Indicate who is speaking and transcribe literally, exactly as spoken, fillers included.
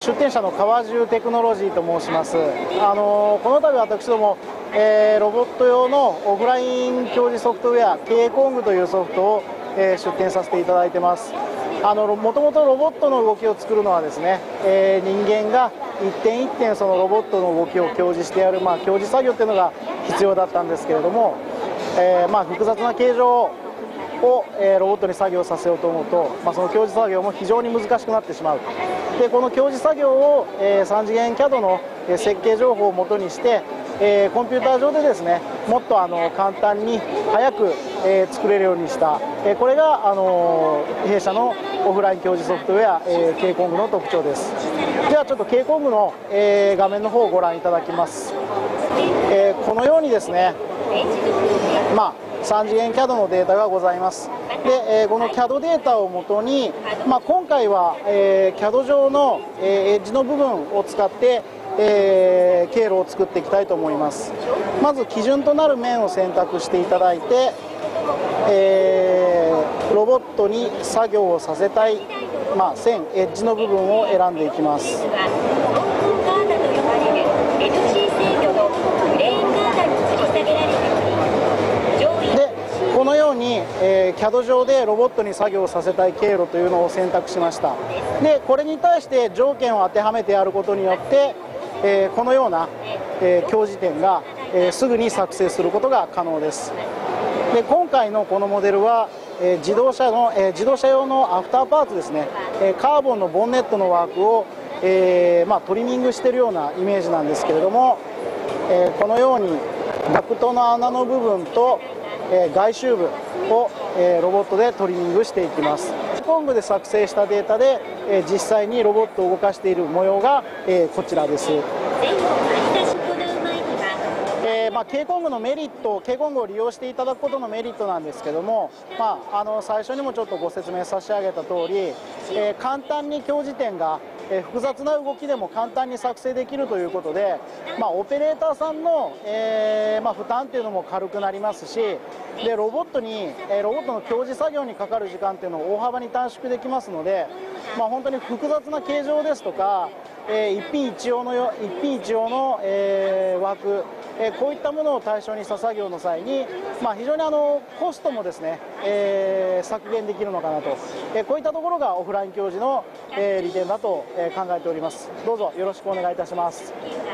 Speaker 1: 出展者の川中テクノロジーと申します。あのこの度私ども、えー、ロボット用のオフライン表示ソフトウェア K コングというソフトを、えー、出展させていただいてます。あのもともとロボットの動きを作るのはですね、えー、人間が一点一点そのロボットの動きを表示してやる、まあ、表示作業っていうのが必要だったんですけれども、えーまあ、複雑な形状を、えー、ロボットに作業させようと思うと、まあ、その表示作業も非常に難しくなってしまう。でこの表示作業を、えー、さん次元 キャド の設計情報をもとにして、えー、コンピューター上でですねもっとあの簡単に早く、えー、作れるようにした、えー、これが、あのー、弊社のオフライン表示ソフトウェア、えー、K コングの特徴です。ではちょっと K コングの、えー、画面の方をご覧いただきます。えー、このようにですね、まあさん次元 キャド のデータがございます。で、えー、この キャド データをもとに、まあ、今回は、えー、キャド 上の、えー、エッジの部分を使って、えー、経路を作っていきたいと思います。まず基準となる面を選択していただいて、えー、ロボットに作業をさせたい、まあ、線、エッジの部分を選んでいきます。このように、えー、キャド 上でロボットに作業させたい経路というのを選択しました。でこれに対して条件を当てはめてやることによって、えー、このような、えー、表示点が、えー、すぐに作成することが可能です。で今回のこのモデルは、えー、自動車の、えー、自動車用のアフターパーツですね、えー、カーボンのボンネットの枠を、えーまあ、トリミングしているようなイメージなんですけれども、えー、このようにダクトの穴の部分と外周部をロボットでトリミングしていきます。コングで作成したデータで実際にロボットを動かしている模様がこちらです。えーまあ、K コングのメリット、K コングを利用していただくことのメリットなんですけども、まあ、あの最初にもちょっとご説明差し上げた通り、えー、簡単に表示点がえー、複雑な動きでも簡単に作成できるということで、まあ、オペレーターさんの、えーまあ、負担というのも軽くなりますし、でロボットに、えー、ロボットの表示作業にかかる時間というのを大幅に短縮できますので、まあ、本当に複雑な形状ですとか、えー、一品一様の一品一様の、えー、枠、えー、こういったものを対象にした作業の際に、まあ、非常にあのコストもですね、えー、削減できるのかなと、えー、こういったところがオフライン表示の、えー、利点だと考えております。どうぞよろしくお願いいたします。